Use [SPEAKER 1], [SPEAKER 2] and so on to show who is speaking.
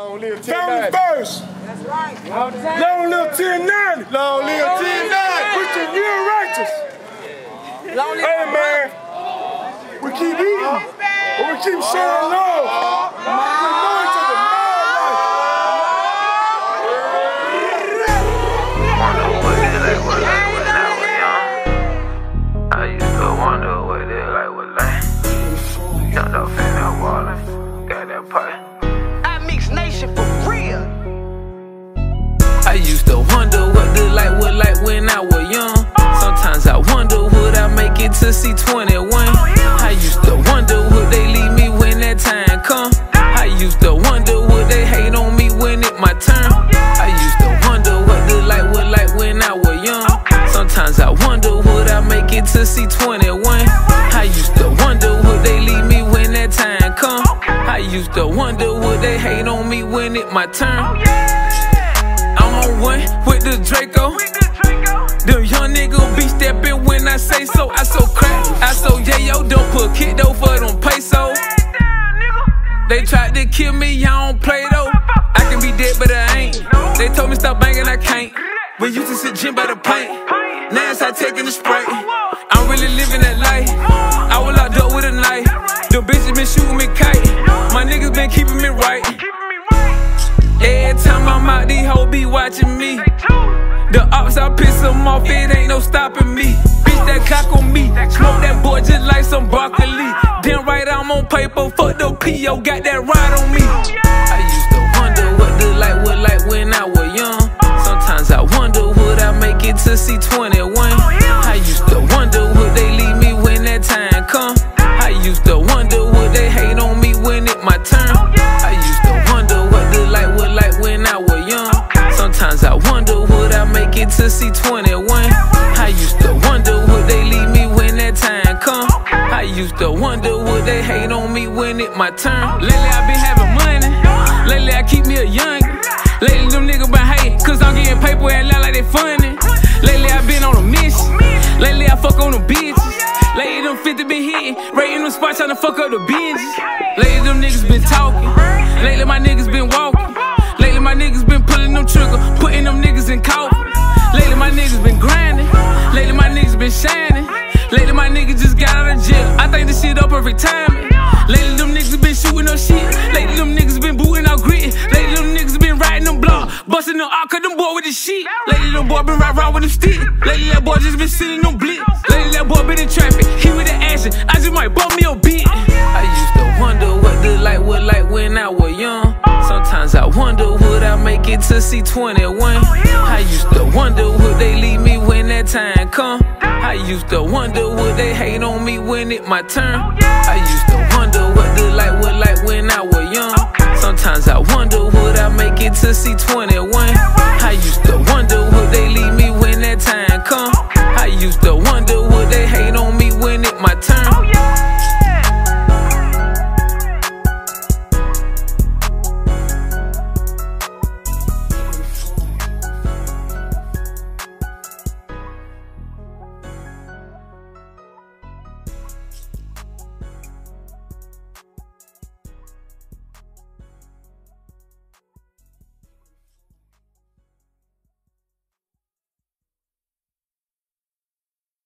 [SPEAKER 1] Long live 1090.
[SPEAKER 2] Family first.
[SPEAKER 3] That's right.
[SPEAKER 2] Long live 1090.
[SPEAKER 1] Long live 1090.
[SPEAKER 2] We some real righteous.
[SPEAKER 3] Long live
[SPEAKER 2] Hey man, we keep eating, but we keep showing love. We know each other mad life.
[SPEAKER 4] Wonder what they like when I was young. I used to wonder what they like with lane. Jumped off in that water, got that pipe.
[SPEAKER 3] I mix nation for real.
[SPEAKER 4] I used to wonder what the light was like when I was young. Sometimes I wonder would I make it to C21. I used to wonder would they leave me when that time come. I used to wonder would they hate on me when it my turn. I used to wonder what the light was like when I was young. Sometimes I wonder would I make it to C21. I used to wonder would they leave me when that time come. I used to wonder would they hate on me when it my turn. I'm on one with the Draco. Them young niggas be steppin' when I say so. I so crack, I so yayo. Don't put kid though for them pesos. They tried to kill me, I don't play though. I can be dead, but I ain't. They told me stop banging, I can't. We used to sit gym by the paint. Now it's like taking the spray. I'm really living that life. I was locked up with a knife. Them bitches been shooting me kite. My niggas been keeping me right. Every time I'm out, these hoes be watching me. The ops, I piss them off, it ain't no stopping me. Bitch, that cock on me, smoke that boy just like some broccoli. Damn right, I'm on paper, fuck the P.O., got that ride on me. I used to wonder what the light was like when I was young. Sometimes I wonder would I make it to C21. I used to wonder would they leave me when that time come. I used to wonder would they hate on me when it my turn. I used to wonder what the light was like when I was young. Sometimes I wonder would I make it to C21. I used to wonder would they leave me when that time come. I used to wonder would they hate on me when it my turn. Lately I been having money. Lately I keep me a youngin'. Lately them niggas been hating cause I'm getting paper and loud like they funny. Lately I been on a mission. Lately I fuck on them bitches. Lately them 50 been hitting, rating them spots trying to fuck up the binges. Lately them niggas been talking. Lately my niggas been walking. Lately my niggas been pulling them trigger, putting them niggas in coffins. Lately my niggas been grinding. Lately my niggas been shining. Lately my niggas just got out of jail. I think this shit up every time. Lately them niggas been shooting up shit. Lately them niggas been booting out gritty. Lately them niggas been riding them blocks, busting them out, cut them boy with the shit. Lately them boy been right around with them stick. Lately that boy just been sitting them blitz. Lately that boy been in traffic, he with the action. I just might bump me a bit. I used to wonder what the light was like when I was young. Sometimes I wonder would I make it to C21. I used to wonder would they leave me when that time come. I used to wonder would they hate on me when it my turn. I used to wonder what the light was